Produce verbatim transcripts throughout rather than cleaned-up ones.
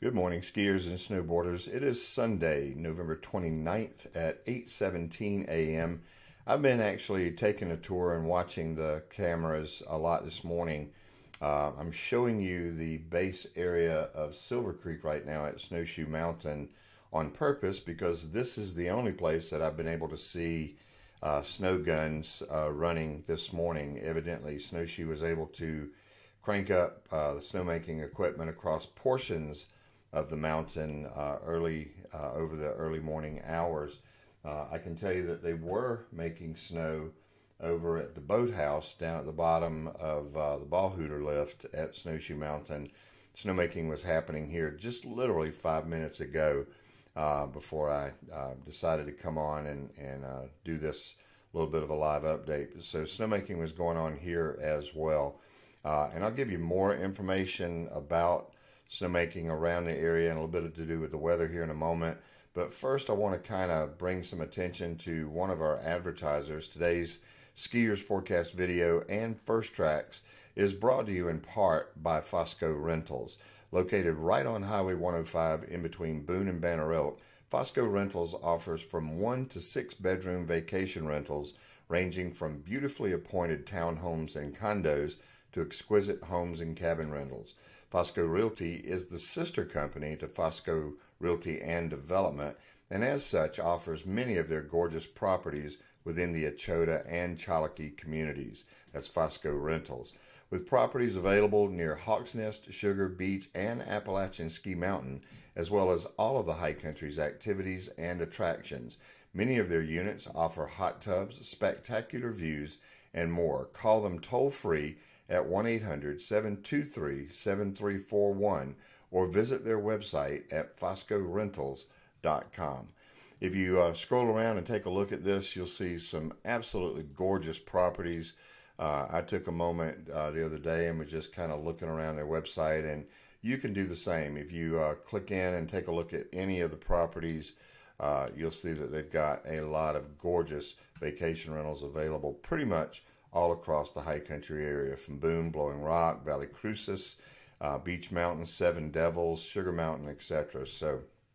Good morning, skiers and snowboarders. It is Sunday, November twenty-ninth at eight seventeen a m I've been actually taking a tour and watching the cameras a lot this morning. Uh, I'm showing you the base area of Silver Creek right now at Snowshoe Mountain on purpose because this is the only place that I've been able to see uh, snow guns uh, running this morning. Evidently, Snowshoe was able to crank up uh, the snowmaking equipment across portions of the mountain uh, early uh, over the early morning hours. Uh, I can tell you that they were making snow over at the boathouse down at the bottom of uh, the ball hooter lift at Snowshoe Mountain. Snowmaking was happening here just literally five minutes ago uh, before I uh, decided to come on and, and uh, do this little bit of a live update. So snowmaking was going on here as well. Uh, and I'll give you more information about snowmaking around the area and a little bit to do with the weather here in a moment. But first I want to kind of bring some attention to one of our advertisers. Today's Skiers Forecast video and First Tracks is brought to you in part by Fosco Rentals. Located right on Highway one oh five in between Boone and Banner Elk, Fosco Rentals offers from one to six bedroom vacation rentals ranging from beautifully appointed townhomes and condos to exquisite homes and cabin rentals. Fosco Realty is the sister company to Fosco Realty and Development, and as such offers many of their gorgeous properties within the Echota and Chalakee communities. That's Fosco Rentals. With properties available near Hawks Nest, Sugar Beach, and Appalachian Ski Mountain, as well as all of the High Country's activities and attractions. Many of their units offer hot tubs, spectacular views, and more. Call them toll-free at one eight hundred, seven two three, seven three four one or visit their website at fosco rentals dot com. If you uh, scroll around and take a look at this, you'll see some absolutely gorgeous properties. Uh, I took a moment uh, the other day and was just kind of looking around their website, and you can do the same. If you uh, click in and take a look at any of the properties, uh, you'll see that they've got a lot of gorgeous vacation rentals available pretty much all across the high country area, from Boone, Blowing Rock, Valley Crucis, uh, Beach Mountain, Seven Devils, Sugar Mountain, et cetera. So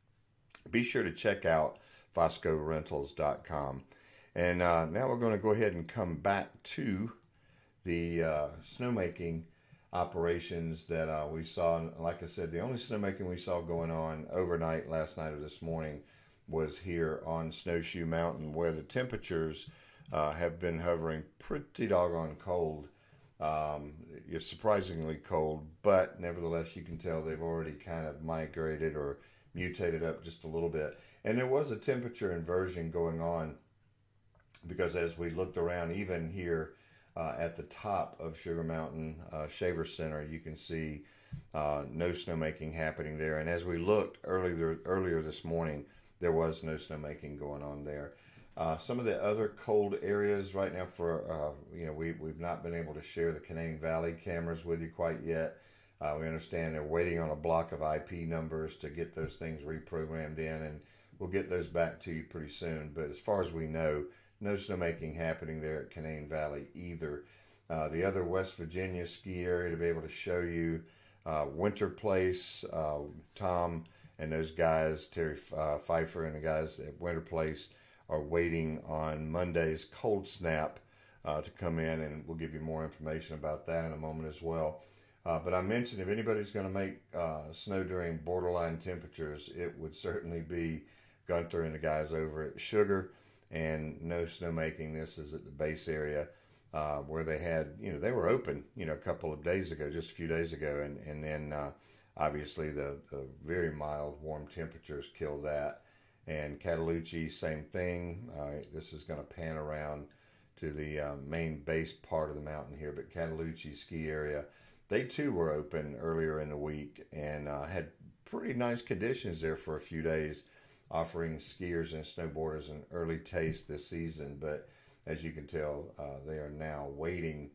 be sure to check out fosco rentals dot com. And uh, now we're going to go ahead and come back to the uh, snowmaking operations that uh, we saw. Like I said, the only snowmaking we saw going on overnight last night or this morning was here on Snowshoe Mountain, where the temperatures Uh, have been hovering pretty doggone cold. Um, it's surprisingly cold, but nevertheless you can tell they've already kind of migrated or mutated up just a little bit. And there was a temperature inversion going on because as we looked around, even here uh, at the top of Sugar Mountain uh, Shaver Center, you can see uh, no snowmaking happening there. And as we looked earlier, earlier this morning, there was no snowmaking going on there. Uh, some of the other cold areas right now for, uh, you know, we, we've not been able to share the Canaan Valley cameras with you quite yet. Uh, we understand they're waiting on a block of I P numbers to get those things reprogrammed in, and we'll get those back to you pretty soon. But as far as we know, no snowmaking happening there at Canaan Valley either. Uh, the other West Virginia ski area to be able to show you, uh, Winter Place, uh, Tom and those guys, Terry uh, Pfeiffer and the guys at Winter Place, are waiting on Monday's cold snap uh, to come in, and we'll give you more information about that in a moment as well. Uh, but I mentioned if anybody's going to make uh, snow during borderline temperatures, it would certainly be Gunther and the guys over at Sugar, and no snowmaking. This is at the base area uh, where they had, you know, they were open, you know, a couple of days ago, just a few days ago, and, and then uh, obviously the, the very mild warm temperatures killed that. And Cataloochee, same thing. Uh, this is going to pan around to the uh, main base part of the mountain here. But Cataloochee ski area, they too were open earlier in the week and uh, had pretty nice conditions there for a few days, offering skiers and snowboarders an early taste this season. But as you can tell, uh, they are now waiting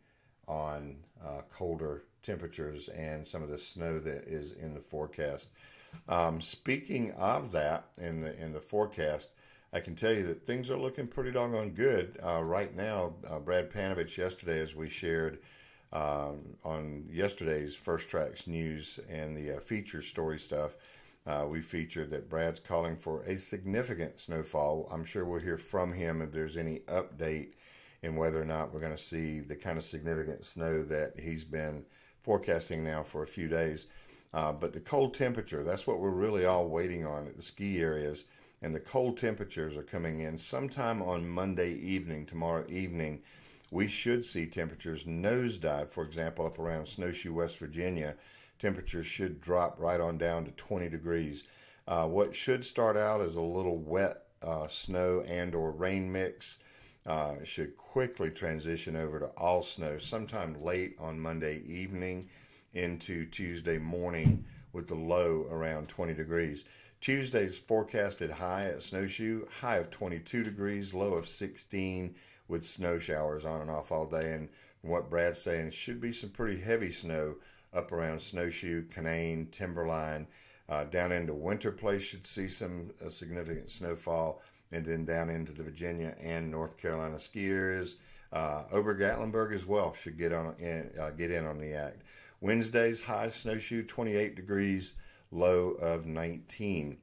on uh, colder temperatures and some of the snow that is in the forecast. Um, speaking of that in the in the forecast, I can tell you that things are looking pretty doggone good uh, right now. Uh, Brad Panovich yesterday, as we shared um, on yesterday's First Tracks News and the uh, feature story stuff, Uh, we featured that Brad's calling for a significant snowfall. I'm sure we'll hear from him if there's any update in whether or not we're going to see the kind of significant snow that he's been forecasting now for a few days. Uh, but the cold temperature, that's what we're really all waiting on at the ski areas. And the cold temperatures are coming in sometime on Monday evening, tomorrow evening. We should see temperatures nosedive, for example, up around Snowshoe, West Virginia. Temperatures should drop right on down to twenty degrees. Uh, what should start out as a little wet uh, snow and or rain mix uh, should quickly transition over to all snow sometime late on Monday evening into Tuesday morning with the low around twenty degrees. Tuesday's forecasted high at Snowshoe, high of twenty-two degrees, low of sixteen with snow showers on and off all day. And from what Brad's saying, it should be some pretty heavy snow up around Snowshoe, Canaan, Timberline, uh, down into Winter Place should see some uh, significant snowfall, and then down into the Virginia and North Carolina ski areas. Uh, Ober-Gatlinburg as well should get on in, uh, get in on the act. Wednesday's high Snowshoe, twenty-eight degrees, low of nineteen.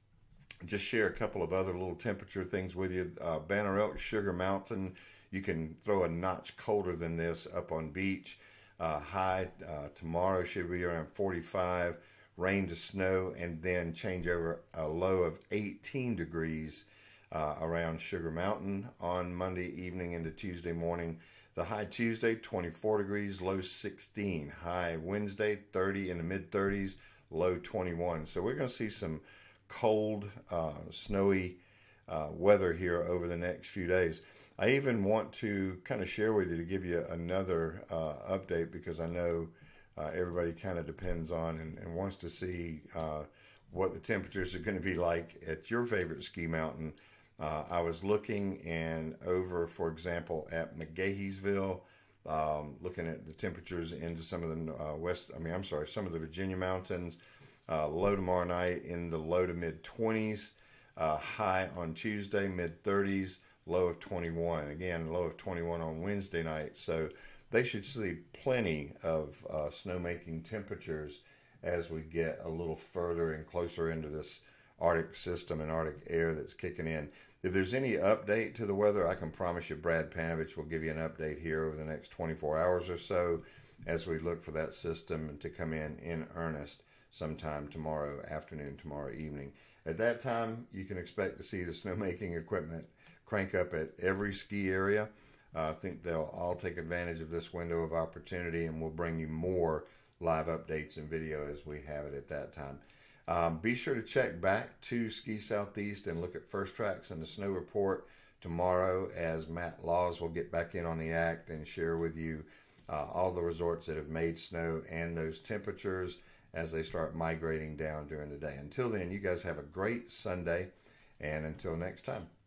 Just share a couple of other little temperature things with you. Uh, Banner Elk, Sugar Mountain, you can throw a notch colder than this up on beach. Uh, high uh, tomorrow should be around forty-five, rain to snow, and then change over a low of eighteen degrees uh, around Sugar Mountain on Monday evening into Tuesday morning. The high Tuesday, twenty-four degrees, low sixteen. High Wednesday, thirty in the mid thirties, low twenty-one. So we're going to see some cold, uh, snowy uh, weather here over the next few days. I even want to kind of share with you to give you another uh, update, because I know uh, everybody kind of depends on and, and wants to see uh, what the temperatures are going to be like at your favorite ski mountain. Uh, I was looking and over, for example, at McGaheysville, um, looking at the temperatures into some of the uh, west, I mean, I'm sorry, some of the Virginia mountains. Uh, low tomorrow night in the low to mid twenties, uh, high on Tuesday, mid thirties. Low of twenty-one. Again, low of twenty-one on Wednesday night. So they should see plenty of uh, snowmaking temperatures as we get a little further and closer into this Arctic system and Arctic air that's kicking in. If there's any update to the weather, I can promise you Brad Panovich will give you an update here over the next twenty-four hours or so as we look for that system to come in in earnest sometime tomorrow afternoon, tomorrow evening. At that time, you can expect to see the snowmaking equipment crank up at every ski area. Uh, I think they'll all take advantage of this window of opportunity, and we'll bring you more live updates and video as we have it at that time. Um, be sure to check back to Ski Southeast and look at First Tracks and the Snow Report tomorrow, as Matt Laws will get back in on the act and share with you uh, all the resorts that have made snow and those temperatures as they start migrating down during the day. Until then, you guys have a great Sunday, and until next time.